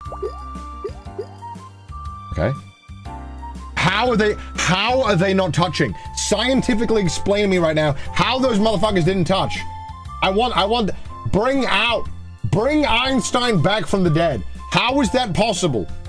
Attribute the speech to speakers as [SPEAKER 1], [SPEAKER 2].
[SPEAKER 1] Okay. How are they not touching? Scientifically explain to me right now how those motherfuckers didn't touch. I want, bring Einstein back from the dead. How is that possible?